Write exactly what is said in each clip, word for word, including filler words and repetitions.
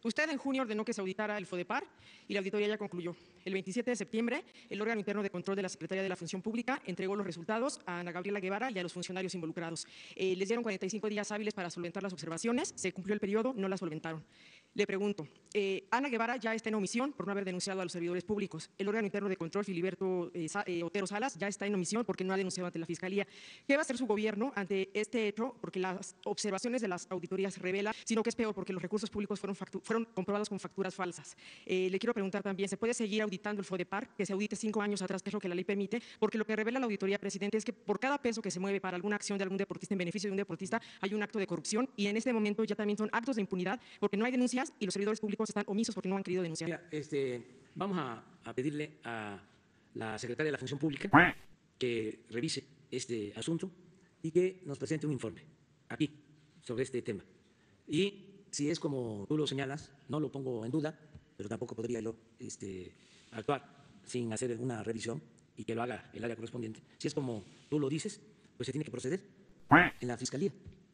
Usted en junio ordenó que se auditara el FODEPAR y la auditoría ya concluyó. El veintisiete de septiembre, el órgano interno de control de la Secretaría de la Función Pública entregó los resultados a Ana Gabriela Guevara y a los funcionarios involucrados. Eh, les dieron cuarenta y cinco días hábiles para solventar las observaciones, se cumplió el periodo, no las solventaron. Le pregunto, eh, Ana Guevara ya está en omisión por no haber denunciado a los servidores públicos. El órgano interno de control, Filiberto eh, eh, Otero Salas, ya está en omisión porque no ha denunciado ante la Fiscalía. ¿Qué va a hacer su gobierno ante este hecho? Porque las observaciones de las auditorías revelan, sino que es peor porque los recursos públicos fueron, fueron comprobados con facturas falsas. Eh, le quiero preguntar también, ¿se puede seguir auditando el FODEPAR, que se audite cinco años atrás, que es lo que la ley permite? Porque lo que revela la auditoría, presidente, es que por cada peso que se mueve para alguna acción de algún deportista en beneficio de un deportista, hay un acto de corrupción y en este momento ya también son actos de impunidad porque no hay denuncias y los servidores públicos están omisos porque no han querido denunciar. Mira, este, vamos a, a pedirle a la secretaria de la Función Pública que revise este asunto y que nos presente un informe aquí sobre este tema. Y si es como tú lo señalas, no lo pongo en duda, pero tampoco podría yo este, actuar sin hacer una revisión y que lo haga el área correspondiente. Si es como tú lo dices, pues se tiene que proceder en la Fiscalía.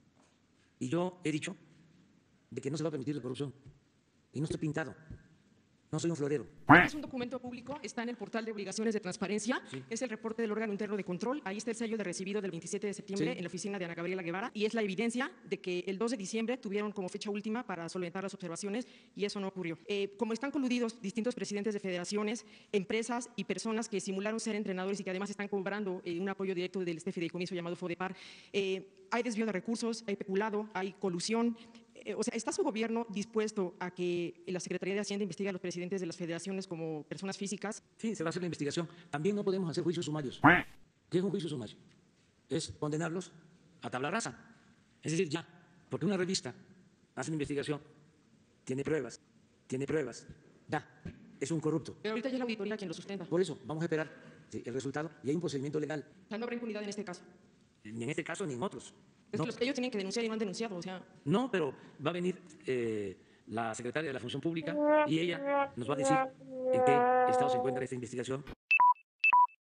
Y yo he dicho de que no se va a permitir la corrupción. Y no estoy pintado, no soy un florero. Es un documento público, está en el portal de obligaciones de transparencia, Sí. Es el reporte del órgano interno de control, ahí está el sello de recibido del veintisiete de septiembre Sí. en la oficina de Ana Gabriela Guevara y es la evidencia de que el dos de diciembre tuvieron como fecha última para solventar las observaciones y eso no ocurrió. Eh, como están coludidos distintos presidentes de federaciones, empresas y personas que simularon ser entrenadores y que además están cobrando eh, un apoyo directo del este fideicomiso llamado FODEPAR, eh, hay desvío de recursos, hay peculado, hay colusión. Eh, o sea, ¿está su gobierno dispuesto a que la Secretaría de Hacienda investigue a los presidentes de las federaciones como personas físicas? Sí, se va a hacer la investigación. También no podemos hacer juicios sumarios. ¿Qué es un juicio sumario? Es condenarlos a tabla rasa. Es decir, ya, porque una revista hace una investigación, tiene pruebas, tiene pruebas, ya, es un corrupto. Pero ahorita ya es la auditoría quien lo sustenta. Por eso, vamos a esperar sí, el resultado y hay un procedimiento legal. O sea, no habrá impunidad en este caso. Ni en este caso ni en otros. Es No, que los, ellos tienen que denunciar y no han denunciado, o sea… no, pero va a venir eh, la secretaria de la Función Pública y ella nos va a decir en qué estado se encuentra esta investigación.